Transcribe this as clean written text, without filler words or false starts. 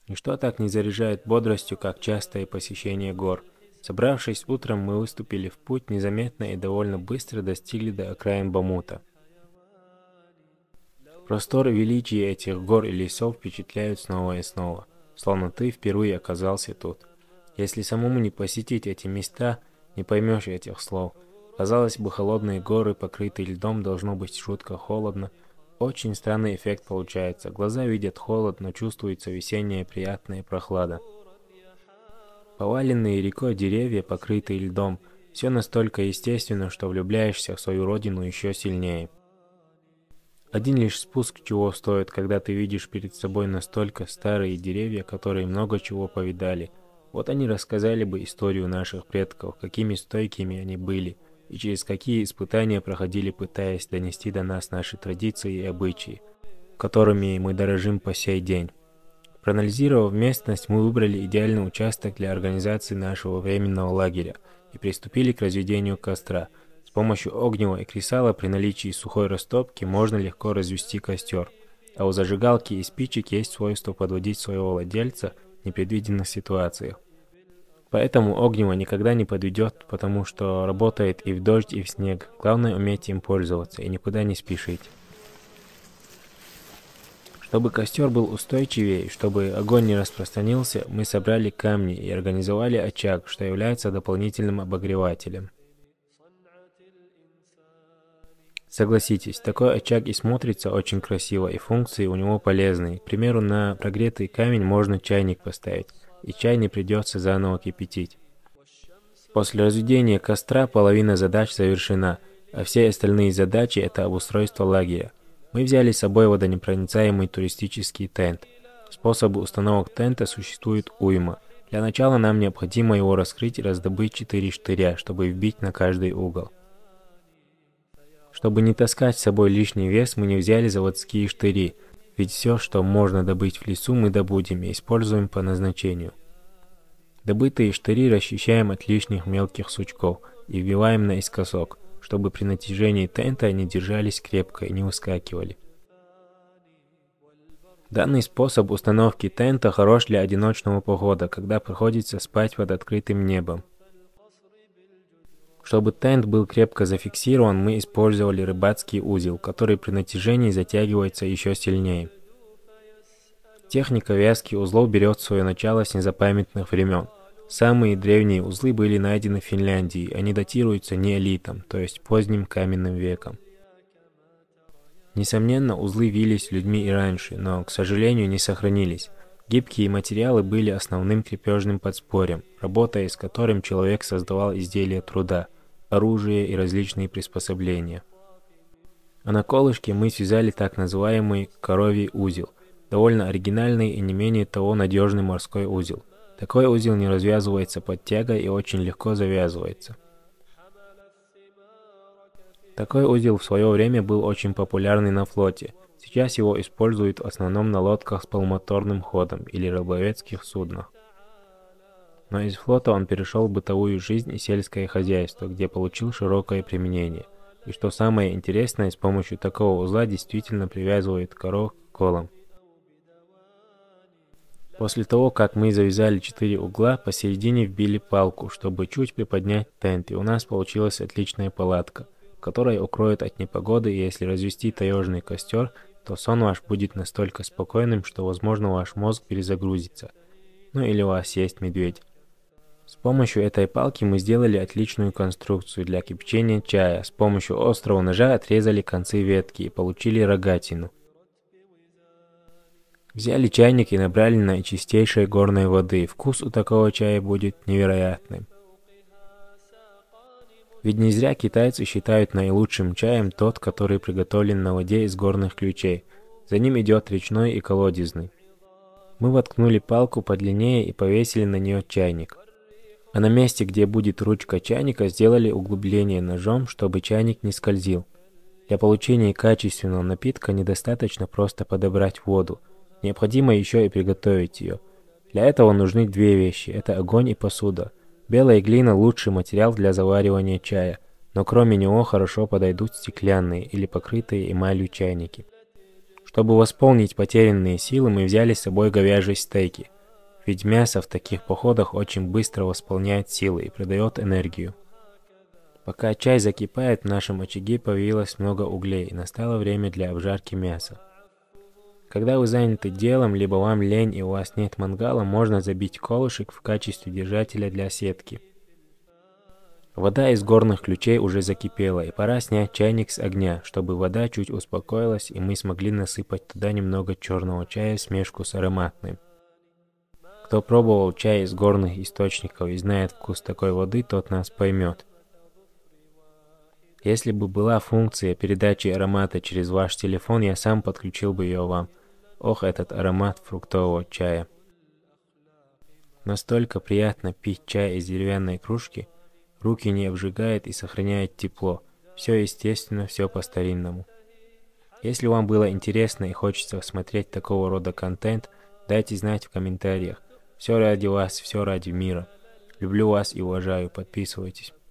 Ничто так не заряжает бодростью, как частое посещение гор. Собравшись утром, мы выступили в путь, незаметно и довольно быстро достигли до окраин Бамута. Простор и величие этих гор и лесов впечатляют снова и снова, словно ты впервые оказался тут. Если самому не посетить эти места, не поймешь этих слов. Казалось бы, холодные горы, покрытые льдом, должно быть жутко холодно. Очень странный эффект получается. Глаза видят холод, но чувствуется весенняя приятная прохлада. Поваленные рекой деревья, покрытые льдом, все настолько естественно, что влюбляешься в свою родину еще сильнее. Один лишь спуск чего стоит, когда ты видишь перед собой настолько старые деревья, которые много чего повидали. Вот они рассказали бы историю наших предков, какими стойкими они были, и через какие испытания проходили, пытаясь донести до нас наши традиции и обычаи, которыми мы дорожим по сей день. Проанализировав местность, мы выбрали идеальный участок для организации нашего временного лагеря и приступили к разведению костра. С помощью огнева и кресала при наличии сухой растопки можно легко развести костер, а у зажигалки и спичек есть свойство подводить своего владельца в непредвиденных ситуациях. Поэтому огнево никогда не подведет, потому что работает и в дождь, и в снег. Главное уметь им пользоваться и никуда не спешить. Чтобы костер был устойчивее, чтобы огонь не распространился, мы собрали камни и организовали очаг, что является дополнительным обогревателем. Согласитесь, такой очаг и смотрится очень красиво, и функции у него полезные. К примеру, на прогретый камень можно чайник поставить, и чай не придется заново кипятить. После разведения костра половина задач завершена, а все остальные задачи – это обустройство лагеря. Мы взяли с собой водонепроницаемый туристический тент. Способы установок тента существует уйма. Для начала нам необходимо его раскрыть и раздобыть 4 штыря, чтобы вбить на каждый угол. Чтобы не таскать с собой лишний вес, мы не взяли заводские штыри, ведь все, что можно добыть в лесу, мы добудем и используем по назначению. Добытые штыри расчищаем от лишних мелких сучков и вбиваем наискосок, чтобы при натяжении тента они держались крепко и не выскакивали. Данный способ установки тента хорош для одиночного похода, когда приходится спать под открытым небом. Чтобы тент был крепко зафиксирован, мы использовали рыбацкий узел, который при натяжении затягивается еще сильнее. Техника вязки узлов берет свое начало с незапамятных времен. Самые древние узлы были найдены в Финляндии, они датируются неолитом, то есть поздним каменным веком. Несомненно, узлы вились людьми и раньше, но, к сожалению, не сохранились. Гибкие материалы были основным крепежным подспорьем, работая с которым человек создавал изделия труда, оружие и различные приспособления. А на колышке мы связали так называемый коровий узел, довольно оригинальный и не менее того надежный морской узел. Такой узел не развязывается под тягой и очень легко завязывается. Такой узел в свое время был очень популярный на флоте. Сейчас его используют в основном на лодках с полумоторным ходом или рыболовецких суднах. Но из флота он перешел в бытовую жизнь и сельское хозяйство, где получил широкое применение. И что самое интересное, с помощью такого узла действительно привязывают коров к колам. После того, как мы завязали 4 угла, посередине вбили палку, чтобы чуть приподнять тент, и у нас получилась отличная палатка, которая укроет от непогоды, и если развести таежный костер, то сон ваш будет настолько спокойным, что, возможно, ваш мозг перезагрузится. Ну или у вас есть медведь. С помощью этой палки мы сделали отличную конструкцию для кипячения чая. С помощью острого ножа отрезали концы ветки и получили рогатину. Взяли чайник и набрали наичистейшей горной воды. Вкус у такого чая будет невероятным. Ведь не зря китайцы считают наилучшим чаем тот, который приготовлен на воде из горных ключей. За ним идет речной и колодезный. Мы воткнули палку подлиннее и повесили на нее чайник. А на месте, где будет ручка чайника, сделали углубление ножом, чтобы чайник не скользил. Для получения качественного напитка недостаточно просто подобрать воду. Необходимо еще и приготовить ее. Для этого нужны 2 вещи – это огонь и посуда. Белая глина – лучший материал для заваривания чая, но кроме него хорошо подойдут стеклянные или покрытые эмалью чайники. Чтобы восполнить потерянные силы, мы взяли с собой говяжьи стейки. Ведь мясо в таких походах очень быстро восполняет силы и придает энергию. Пока чай закипает, в нашем очаге появилось много углей, и настало время для обжарки мяса. Когда вы заняты делом, либо вам лень и у вас нет мангала, можно забить колышек в качестве держателя для сетки. Вода из горных ключей уже закипела, и пора снять чайник с огня, чтобы вода чуть успокоилась, и мы смогли насыпать туда немного черного чая в смешку с ароматным. Кто пробовал чай из горных источников и знает вкус такой воды, тот нас поймет. Если бы была функция передачи аромата через ваш телефон, я сам подключил бы ее вам. Ох, этот аромат фруктового чая. Настолько приятно пить чай из деревянной кружки, руки не обжигает и сохраняет тепло. Все естественно, все по-старинному. Если вам было интересно и хочется смотреть такого рода контент, дайте знать в комментариях. Все ради вас, все ради мира. Люблю вас и уважаю, подписывайтесь.